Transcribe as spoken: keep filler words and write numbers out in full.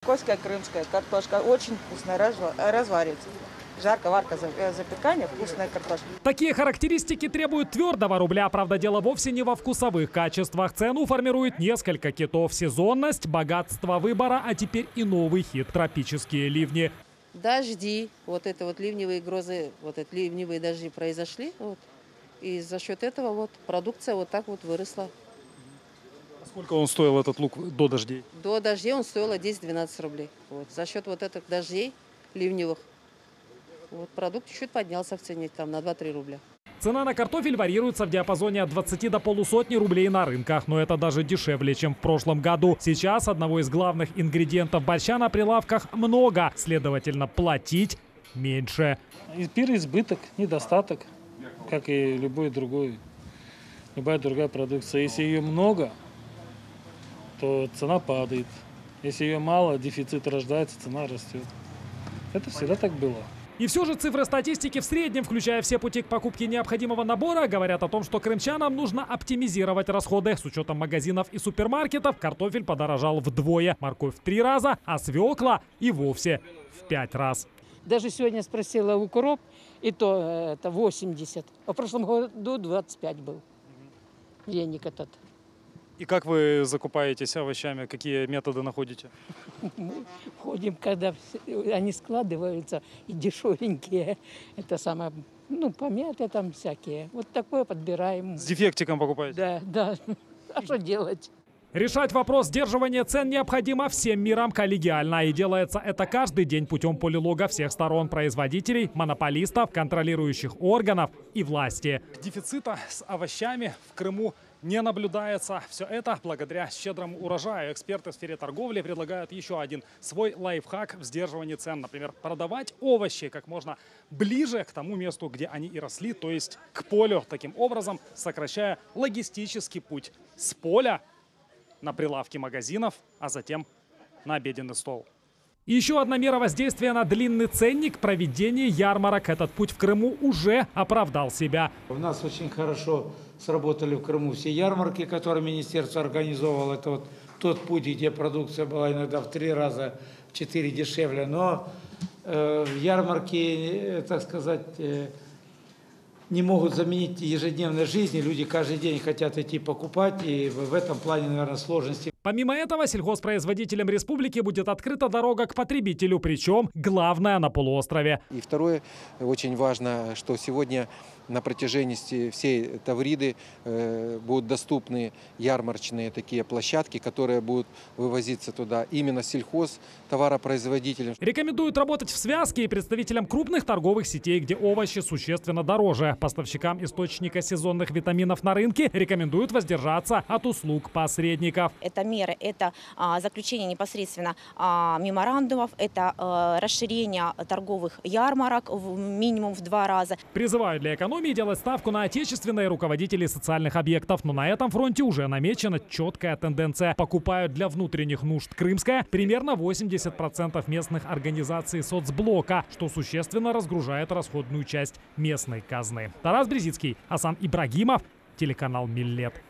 Спокойская крымская картошка. Очень вкусная, разварится. Жарко-варка запекание, вкусная картошка. Такие характеристики требуют твердого рубля. Правда, дело вовсе не во вкусовых качествах. Цену формирует несколько китов. Сезонность, богатство выбора, а теперь и новый хит – тропические ливни. Дожди, вот это вот ливневые грозы, вот это ливневые дожди произошли. Вот, и за счет этого вот продукция вот так вот выросла. Сколько он стоил, этот лук, до дождей? До дождей он стоил десять-двенадцать рублей. Вот, за счет вот этих дождей ливневых. Вот, продукт чуть-чуть поднялся в цене, там, на два-три рубля. Цена на картофель варьируется в диапазоне от двадцати до полусотни рублей на рынках. Но это даже дешевле, чем в прошлом году. Сейчас одного из главных ингредиентов борща на прилавках много. Следовательно, платить меньше. Переизбыток, недостаток, как и любой другой, любая другая продукция. Если ее много, то цена падает. Если ее мало, дефицит рождается, цена растет. Это всегда так было. И все же цифры статистики в среднем, включая все пути к покупке необходимого набора, говорят о том, что крымчанам нужно оптимизировать расходы. С учетом магазинов и супермаркетов картофель подорожал вдвое, морковь в три раза, а свекла и вовсе в пять раз. Даже сегодня спросила укроп, и то это восемьдесят. А в прошлом году двадцать пять был. Веник этот. И как вы закупаетесь овощами? Какие методы находите? Мы ходим, когда они складываются, и дешевенькие. Это самое, ну, помятые там всякие. Вот такое подбираем. С дефектиком покупаете? Да, да. А что делать? Решать вопрос сдерживания цен необходимо всем мирам коллегиально. И делается это каждый день путем полилога всех сторон: производителей, монополистов, контролирующих органов и власти. Дефицита с овощами в Крыму не наблюдается. Все это благодаря щедрому урожаю. Эксперты в сфере торговли предлагают еще один свой лайфхак в сдерживании цен. Например, продавать овощи как можно ближе к тому месту, где они и росли, то есть к полю. Таким образом, сокращая логистический путь с поля на прилавки магазинов, а затем на обеденный стол. И еще одна мера воздействия на длинный ценник – проведение ярмарок. Этот путь в Крыму уже оправдал себя. У нас очень хорошо сработали в Крыму все ярмарки, которые министерство организовало. Это вот тот путь, где продукция была иногда в три раза, в четыре дешевле. Но э, ярмарки, так сказать, э, не могут заменить ежедневной жизни. Люди каждый день хотят идти покупать, и в этом плане, наверное, сложности. Помимо этого, сельхозпроизводителям республики будет открыта дорога к потребителю, причем главное на полуострове. И второе, очень важно, что сегодня на протяжении всей Тавриды э, будут доступны ярмарочные такие площадки, которые будут вывозиться туда именно сельхозтоваропроизводителям. Рекомендуют работать в связке и представителям крупных торговых сетей, где овощи существенно дороже. Поставщикам источника сезонных витаминов на рынке рекомендуют воздержаться от услуг посредников. Это меры, это а, заключение непосредственно а, меморандумов, это а, расширение торговых ярмарок в, минимум в два раза. Призывают для экономии делать ставку на отечественные руководители социальных объектов. Но на этом фронте уже намечена четкая тенденция. Покупают для внутренних нужд Крымская примерно восемьдесят процентов местных организаций соцблока, что существенно разгружает расходную часть местной казны. Тарас Брезицкий, Асан Ибрагимов, телеканал Миллет.